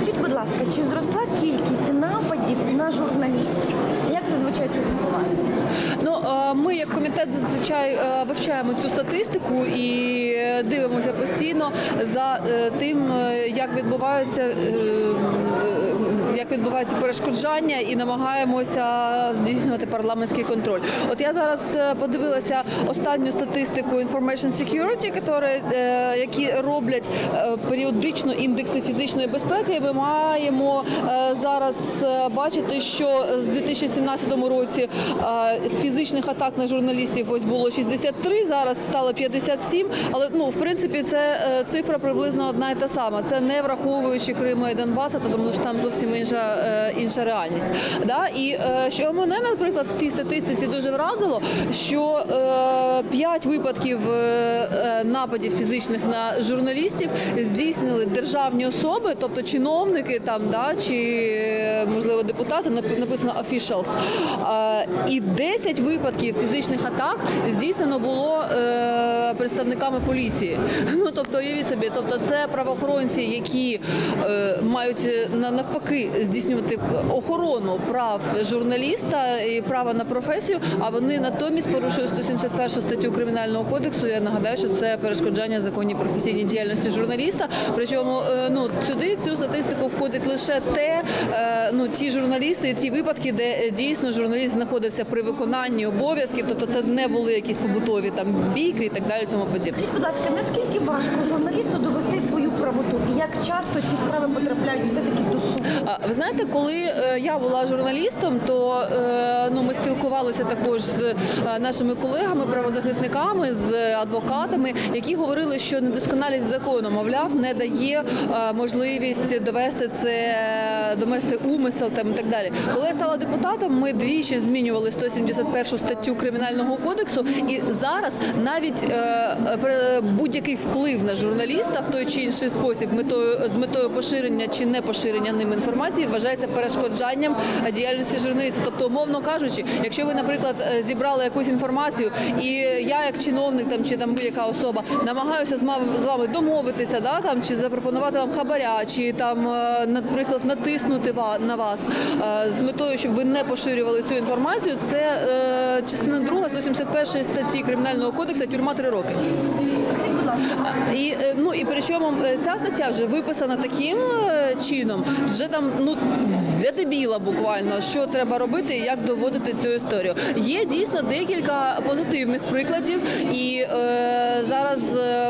Скажіть, будь ласка, чи зросла кількість нападів на журналістів? Як зазвичай це відбувається? Ми, як комітет, зазвичай вивчаємо цю статистику і дивимося постійно за тим, як відбувається перешкоджання, і намагаємося здійснювати парламентський контроль. От я зараз подивилася останню статистику Information Security, які роблять періодично індекси фізичної безпеки. І ми маємо зараз бачити, що в 2017 році фізичних атак на журналістів ось було 63, зараз стало 57, але в принципі це цифра приблизно одна і та сама. Це не враховуючи Криму і Донбаса, тому що там зовсім інша реальність. І що мене, наприклад, в цій статистиці дуже вразило, що 5 випадків нападів фізичних на журналістів здійснили державні особи, тобто чиновники чи, можливо, депутати, написано officials. І 10 випадків фізичних атак здійснено було представниками поліції. Тобто, уявіть собі, це правоохоронці, які мають навпаки здійснювати охорону прав журналіста і права на професію, а вони натомість порушують 171 статтю Кримінального кодексу. Я нагадаю, що це перешкоджання законній професійній діяльності журналіста. Причому сюди в цю статистику входить лише ті журналісти, ті випадки, де дійсно журналіст знаходився при виконанні обов'язків, тобто це не були якісь побутові бійки і так далі, тому подібне. Будь ласка, наскільки важко журналісту довести свою правоту і як часто ці справи потрапляють все-таки до суду? Ви знаєте, коли я була журналістом, то ми спілкувалися також з нашими колегами, правозахисниками, з адвокатами, які говорили, що недосконалість закону, мовляв, не дає можливість довести умисел і так далі. Коли я стала депутатом, ми двічі змінювали 171 статтю Кримінального кодексу, і зараз навіть будь-який вплив на журналіста в той чи інший спосіб з метою поширення чи не поширення ним інформації вважається перешкоджанням діяльності журналіста. Тобто, умовно кажучи, якщо ви, наприклад, зібрали якусь інформацію, і я, як чиновник чи будь-яка особа, намагаюся з вами домовитися, чи запропонувати вам хабаря, чи наприклад, натиснути на вас з метою, щоб ви не поширювали цю інформацію, це частина 2 171 статті Кримінального кодексу, тюрма 3 роки. І причому ця стаття вже виписана таким чином, вже для дебіла буквально, що треба робити і як доводити цю історію. Є дійсно декілька позитивних прикладів, і зараз,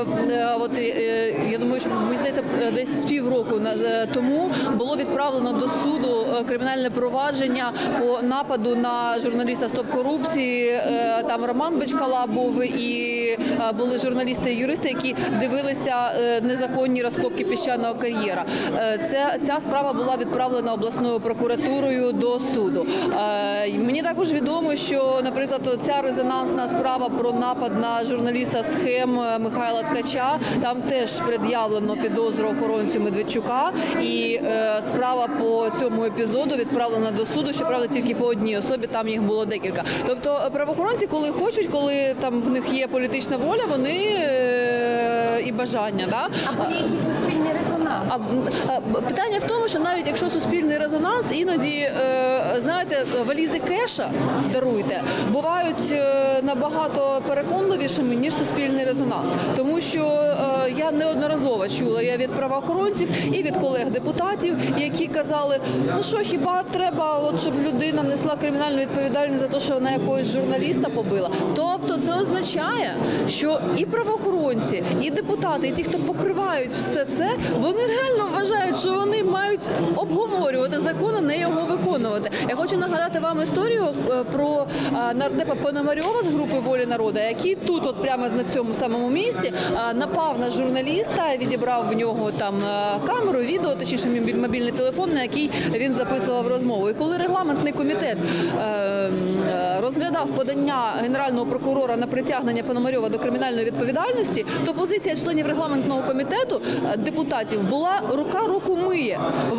я думаю, що, мені здається, десь з півроку тому було відправлено до суду кримінальне провадження по нападу на журналіста «Стоп корупції». Там Роман Бечкала був, і були журналісти і юристи, які дивилися незаконні розкопки піщаного кар'єра. Ця справа була відправлена обласною прокуратурою до суду. Мені також відомо, що, наприклад, ця резонансна справа про напад на журналіста «Схем» Михайла Ткача, там теж пред'явлено підозру охоронцю Медведчука, і справа по цьому епізоду відправлена до суду, щоправда, тільки по одній особі, там їх було декілька. Тобто правоохоронці, коли хочуть, коли в них є політична воля, вони і бажання. Або є якийсь суспільний резонанс. Питання в тому, що навіть якщо суспільний резонанс, іноді, знаєте, валізи кеша, даруйте, бувають набагато переконливішими, ніж суспільний резонанс. Тому що я неодноразово чула від правоохоронців і від колег-депутатів, які казали, хіба треба, щоб людина несла кримінальну відповідальність за те, що вона якогось журналіста побила. Тобто це означає, що і правоохоронці, і депутати, і ті, хто покривають все це, вони реально вважають, що вони мають обговорювати закон, а не його виконувати. Я хочу нагадати вам історію про нардепа Пономарьова з групи «Воля народу», який тут, прямо на цьому самому місці, напав на журналіста, відібрав в нього камеру, відео, точніше мобільний телефон, на який він записував розмову. І коли регламентний комітет розглядав подання Генерального прокурора на притягнення Пономарьова до кримінальної відповідальності, то позиція членів регламентного комітету, депутатів, була рука руку миє. Вони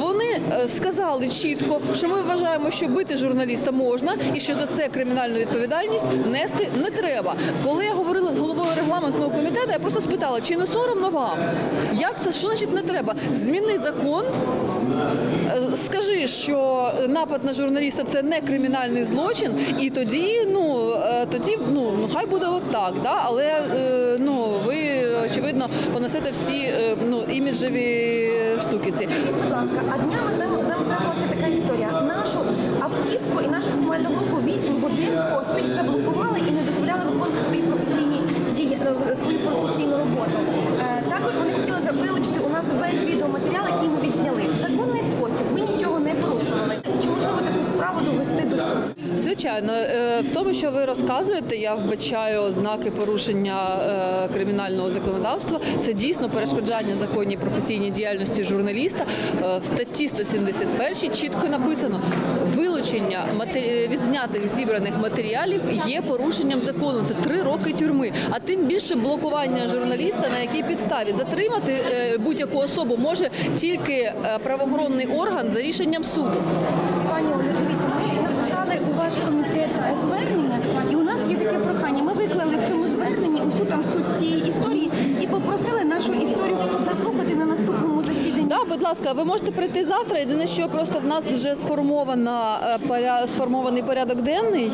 сказали чітко, що ми вважаємо, що бити журналіста можна і що за це кримінальну відповідальність нести не треба. Коли я говорила з головою регламентного комітету, я просто спитала, чи не соромно вам? Як це? Що значить не треба? Зміни закон, скажи, що напад на журналіста – це не кримінальний злочин, і тоді, хай буде от так, да? Але ви, очевидно, понесете всі іміджеві штуки ці. Будь ласка, а днями з нами трапилася така історія. Нашу автівку і нашу знімальну групу 8 годин поспіль заблокували і не дозволяли виконувати свою професійну роботу. Також вони хотіли вилучити у нас весь відеоматеріал, який ми відзняли. В законний спосіб ми нічого не порушували. Чи можливо таку справу довести до суду? Звичайно, в тому, що ви розказуєте, я вбачаю ознаки порушення кримінального законодавства. Це дійсно перешкоджання законній професійній діяльності журналіста. В статті 171 чітко написано, вилучення відзнятих зібраних матеріалів є порушенням закону. Це 3 роки тюрми. А тим більше блокування журналіста, на якій підставі затримати будь-яку особу може тільки правоохоронний орган за рішенням суду. Пані Олю, дивіться, ми написали у ваш комітет звернення, і у нас є таке прохання. Ми виклали в цьому зверненні усю там суть цієї історії і попросили нашу історію заслухати на наступному засіданні. Так, будь ласка, ви можете прийти завтра. Єдине, що просто в нас вже сформований порядок денний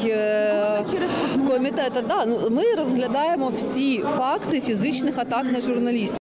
комітету. Да, ми розглядаємо всі факти фізичних атак на журналістів.